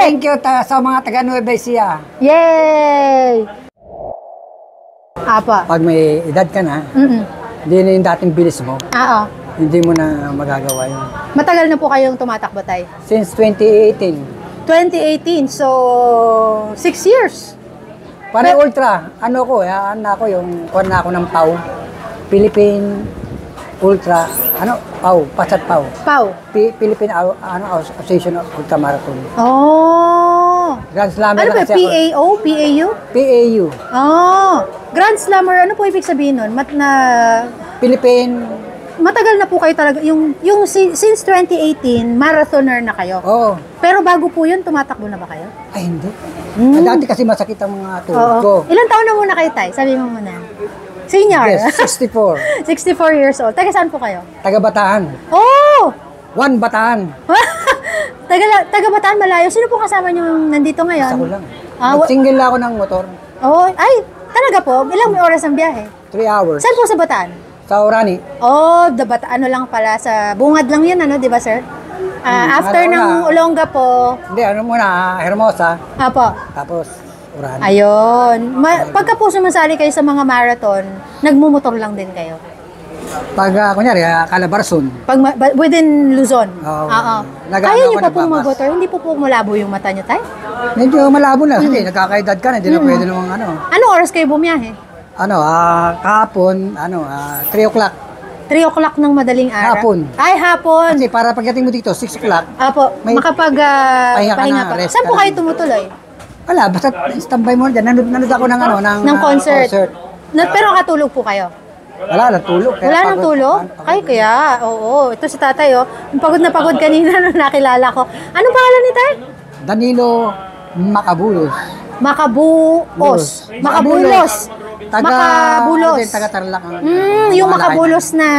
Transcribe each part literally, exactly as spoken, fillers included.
thank you ta sa mga taga Nueva Ecija. Yay! Apa. Pag may edad ka na, Mm-mm. hindi na yung dating bilis mo, Oo. hindi mo na magagawa yun. Matagal na po kayong tumatakbo, tay? Since twenty eighteen. twenty eighteen, so six years. Para ultra, ano ko, yan ako yung, kuha na ako ng P A U. Philippine Ultra, ano, P A U, Pasat P A U. P A U. P- Philippine ano, Association of Ultra Marathon. Oh. Grand Slammer Ano na ba? kasi P ako. A O? P A U? P A U. Oh. Grand Slammer, ano po ibig sabihin nun? Mat na... Philippine, Matagal na po kayo talaga. Yung, yung si- since twenty eighteen, marathoner na kayo. oo. Pero bago po yun, tumatakbo na ba kayo? Ay, hindi. Mm. Dati kasi masakit ang mga tuhod Oo. ko. Ilang taon na muna kayo, tay? Sabi mo muna. Senior? Yes, sixty-four. sixty-four years old. Taga saan po kayo? Taga Bataan. Oh! One Bataan. taga, taga Bataan, malayo. Sino po kasama nyo nandito ngayon? Isa ko lang. Ah, wa- Nag-single lang ako ng motor. Oh, ay, talaga po? Ilang oras ang biyahe? Three hours. Saan po sa Bataan? Sa Orani. Oh, the Bata, ano lang pala, sa bungad lang yan, ano, di ba, sir? Ah, Hmm, after ano ng na. Olonga po, Hindi, ano muna, Hermosa. apo, Tapos, Orani. ayun. Ma- pagka po sumasali kayo sa mga marathon, nagmumotor lang din kayo? Pag, uh, kunyari, uh, Calabarzon. Pag ma- ba- within Luzon? Oo. Oo. Nag-ano Kaya niyo ako, pa pong nagbabas. mag-motor? Hindi po po malabo yung mata niyo, tay? Medyo malabo na. Kasi nagkakaedad ka na, hindi na pwede namang ano. Anong oras kayo bumiyahe? Ano, ah, kahapon, ano, ah, three o'clock. three o'clock ng madaling araw? Hapon. Ay, hapon. Kasi para pagdating mo dito, six o'clock, Apo, May- makapag ah, pahinga ka pahinga na, pa. rest Saan ka po na. kayo tumutuloy? wala, basta standby mo dyan. Nanood, nanood ako ng ano, ng, Ng ah, concert? Na, pero katulog po kayo? Wala, natulog. Kaya Wala nang pagod- tulog? pagod. Ay, kaya, oo. Ito si tatay, oh. Pagod na pagod kanina nung nakilala ko. Anong pangalan ni tay? Danilo Macabulos. Makabuos. Makabulos. Taga, Makabulos. Din, taga Tarlac. ang- Mm, yung ang Makabulos na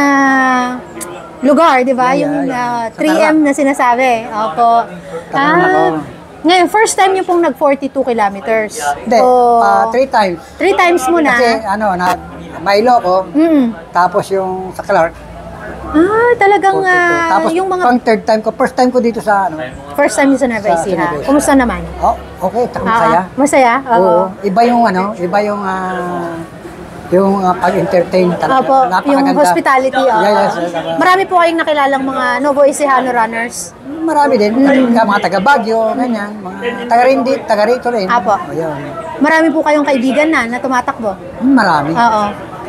lugar, di ba? Yeah, Yung yeah. ah, Sa three M na sinasabi. Opo. Tarlac, Ah, oo. ngayon, first time niyo pong nag forty-two kilometers. Hindi, O, ah, three times. three times mo na. Kasi ano, na, Mailo ko, Mm. tapos yung sa Clark. Ah, talagang forty-two. ah, tapos yung mga pang third time ko, first time ko dito sa ano. first time niyo sa Nueva Sa- sa Ecija. Nueva Ecija. Kumusta naman? Oh, okay, taka Ah, masaya. masaya? Oo. Oo. Iba yung ano, iba yung ah, yung ah, pag-entertain talaga. Opo, yung Napakaganda. hospitality. oo. Yeah, yes, yes, yes. Marami po kayong nakilalang mga Novo Ecijano runners. Marami din, Mm. mga taga Baguio, ganyan, mga taga Rindi, taga rito rin. Apo. Ayun. Marami po kayong kaibigan na na tumatakbo. Marami. Oo.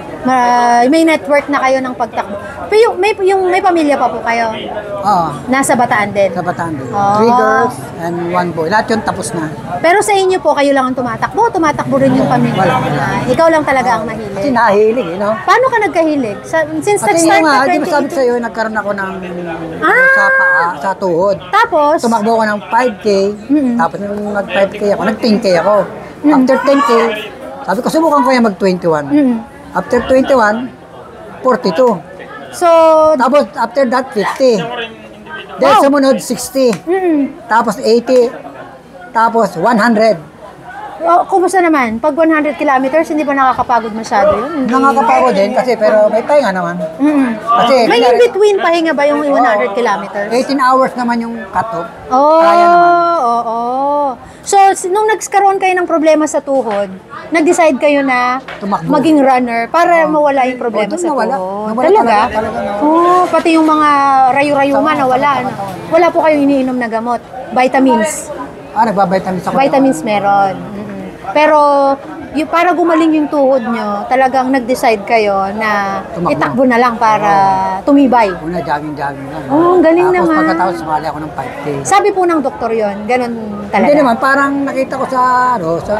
Ma- may network na kayo ng pagtakbo. Pero yung, may, yung, may pamilya pa po kayo. Oo. Nasa Bataan din. Sa Bataan din. Ah. Three girls and one boy. Lahat yun tapos na. Pero sa inyo po, kayo lang ang tumatakbo. Tumatakbo rin yung pamilya. Wala, wala. Ah, ikaw lang talaga ang Kasi mahilig. nahihilig, you know? Paano ka nagkahilig? Sa, since Kasi nag-start yung nga, ka di ba sabi ko twenty eighteen. sa'yo, nagkaroon ako ng Ah! sa paa, sa tuhod. Tapos, Tumakbo ako ng five K, Mm-mm. tapos nung nag-five K ako, nag-ten K ako. After ten K, sabi ko, subukan ko yung mag-twenty-one. mm, After twenty-one, forty-two. so, Tapos after that, fifty. Then Wow. sumunod, sixty. mm, Tapos eighty. Tapos one hundred. oh, kumusta naman? Pag one hundred kilometers, hindi ba nakakapagod masyado yun? Hindi. Nakakapagod din kasi pero may pahinga naman. Mm. Kasi May kunyari- in-between pahinga ba yung one hundred kilometers? eighteen hours naman yung cut-off. Oh, Kaya naman. oo. Oh, So, s- nung nagkaroon kayo ng problema sa tuhod, nag-decide kayo na Tumakbo. maging runner para mawala yung problema Oo, doon sa nawala. tuhod. Nawala Talaga? talaga, talaga nawala. Oh, pati yung mga rayu-rayuma nawala. Ano? Wala po kayong iniinom na gamot. Vitamins. Ah, nagbabitamins ako. Vitamins meron. Mm-mm. Pero yung, para gumaling yung tuhod nyo, talagang nag-decide kayo na Tumakbo. itakbo na lang para tumibay. Una, jogging-jogging lang. Oh, ang galing Tapos naman. pagkatapos sumali ako ng five K. Sabi po ng doktor yon, ganun talaga. Hindi naman, parang nakita ko sa, ano, sa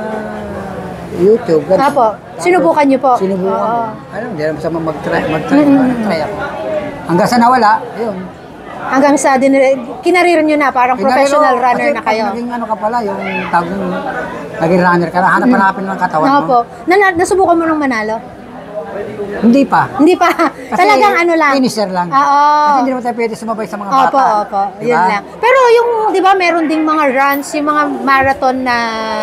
YouTube. ganun. Apo, sinubukan niyo po? Sinubukan ko. Oo. Ano, hindi naman sa mag-try, mag-try, Mm-mm. mag-try ako. Hanggang sa nawala, ayun. Hanggang sa din, kinarir nyo na, parang professional Pinarelo, runner kasi na kayo. pag naging ano ka pala, yung tawag yung naging runner ka na, hanap-hanapin ng katawan mo. Opo. Na, nasubukan mo nung manalo? Hindi pa. Hindi pa. Kasi Talagang ano lang. finisher lang. Oo. Kasi hindi naman tayo pwede sumabay sa mga bata. Opo, opo. Diba? Yun lang. Pero yung, di ba, meron ding mga runs, yung mga marathon na,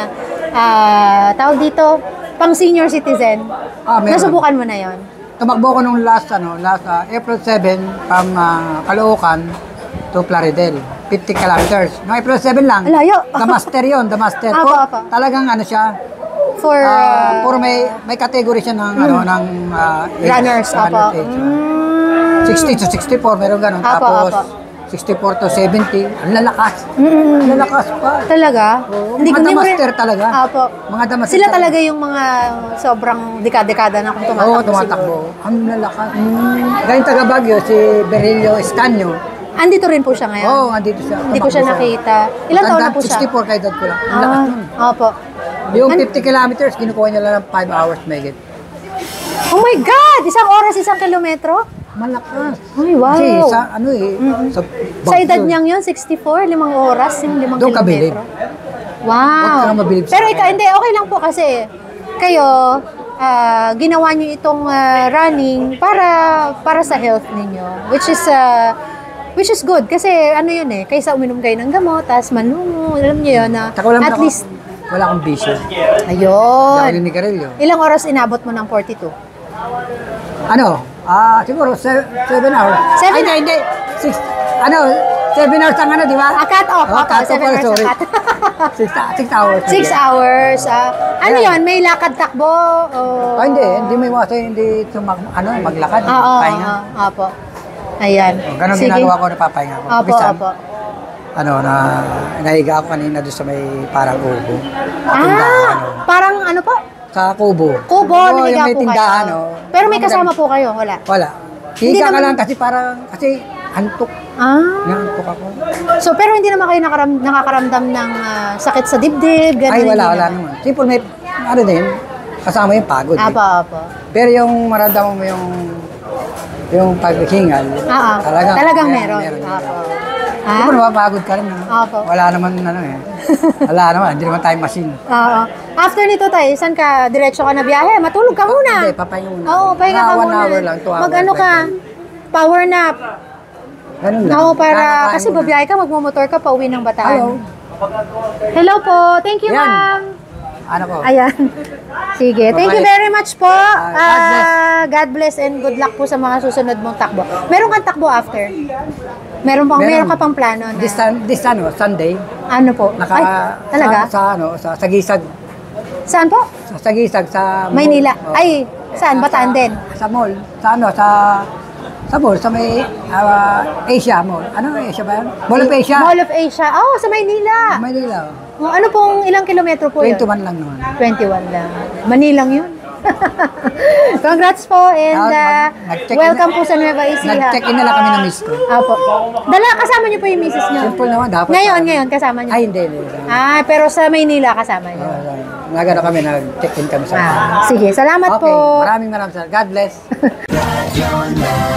ah, tawag dito, pang senior citizen. Ah, meron. Nasubukan mo na yon. Tumakbo ko nung last, ano, last uh, April seventh from uh, Caloocan to Plaridel. fifty kilometers. No, April seven lang. Layo. The Master yun, The Master. Apo, Po, apo. talagang ano siya, For ah, uh, puro may may category siya ng ano ng ah, age, runners, apo. runner age. Mm. sixty to sixty-four, meron ganun. Apo, Tapos, apo. sixty-four to seventy, ang lalakas. Mm-mm. Ang lalakas pa. Talaga? Oo, Hindi ko mga hindi mo rin- Master talaga. Apo. Mga Damaster Sila talaga yung mga sobrang dekada-dekada na kung tumatakbo. Oo, tumatakbo. siguro. Ang lalakas. Gayong taga Baguio, si Berilio Escanio. Andito rin po siya ngayon. Oo, andito siya. Hindi ko siya nakita. Ilang taon na po siya? sixty-four kay dad ko lang. Ang lakas nun. Ah, opo. Yung An- fifty kilometers, kinukuha niya lang ng five hours megit. Oh my God! Isang oras, isang kilometro? Malakas. Ay, wow. Kasi sa ano eh, sa, Sa edad niyang yun, sixty-four, limang oras, yung limang Doon ka bilib. kilometro. Wow. Huwag ka mabilib sa Pero akin. ikaw, hindi, okay lang po kasi kayo, ah, ginawa niyo itong ah, running para para sa health ninyo. Which is, ah, which is good. Kasi ano yun eh, kaysa uminom kayo ng gamot, tapos manungo, alam niyo yun na Tsaka wala at ako- least, wala akong bisyo. ayun. Dahil ni Carillo. Ilang oras inabot mo ng forty-two? Ano? Ah, siguro se- seven hours. Seven- Ay, hindi, hindi. Six, ano, seven hours ang ano, di ba? Ah, cut off. Oh, Opo, cut off seven pala, hours sorry. ang cut. six, six hours. Six hours. ah. ano Ayan. yun? May lakad takbo? O... Oh, hindi. Hindi may iwasan, hindi tumak, ano, maglakad. Oo, oo, pahinga. oo. Apo. Ayan. Oh, ganun Sige. ginagawa ko na papahinga ko. Apo, Minsan, apo. ano, na, nahiga ako kanina doon sa may parang kubo. Ah, Tindahan, ano. parang ano po? Sa kubo. Kubo, Oo, naligaw yung may po tindahan, kayo. oh. Pero may Mga kasama ganun. po kayo, wala? Wala. Hindi Higa ka naman- lang kasi parang, kasi antok. Ah. Nantok ako. So, pero hindi naman kayo nakaram, nakakaramdam ng ah, sakit sa dibdib, ganun. Ay, hindi wala, wala naman. naman. Simple, may, ano din, kasama yung pagod. eh. Apo, apo. Pero yung maramdaman mo yung, yung paghingal, Ah, ah. talagang, Talagang may- meron. meron. Apo. Siyempre, Ah? mapapagod ka rin. Ano? Apo. Wala naman, ano eh. Wala naman, hindi naman tayo machine. Oo. After nito tayo, saan ka? Diretso ka na biyahe? Matulog ka muna. Hindi, papahinga muna. Oo, pahinga ka Mga one muna. hour lang, two hours. Mag-ano ka? Power nap. Ganun lang. Oo, para, Kakakain kasi muna. babiyahe ka, magmumotor ka, pauwi ng Bataan. Hello. Hello po. Thank you, Yan. ma'am. Ano ko? Ayan. Sige. Thank you Bye-bye. very much po. God bless. Ah, God bless and good luck po sa mga susunod mong takbo. Meron kang takbo after? Meron pang meron, Meron. ka pang plano na? This, sun- this ano, Sunday, ano po? naka, Ay, talaga? Sa, sa, ano, sa Sagisag. Saan po? Sa Sagisag, sa mall. Maynila. Oh. Ay, saan? Bataan Sa- din? Sa mall. Sa ano, sa sa mall, sa may ah, Asia Mall. Ano Asia ba yan? Mall of Asia. Mall of Asia. Oh, sa Maynila. Manila. Oh, ano pong ilang kilometro po yun? twenty-one lang naman. twenty-one lang. Manilang yun. Congrats po and Ah, uh, mag- nag-check in welcome na- po sa Nueva Ecija. Nag-check in na lang kami ng miss ko. Apo. Dala, kasama niyo po yung misis niyo? Simple naman, dapat. Ngayon, ngayon, kasama niyo? Ay, hindi. hindi. Ah, pero sa Maynila kasama niyo? Uh, Nagano kami, nag-check in kami sa Ah, sige, salamat Okay, po. maraming maraming salamat. God bless.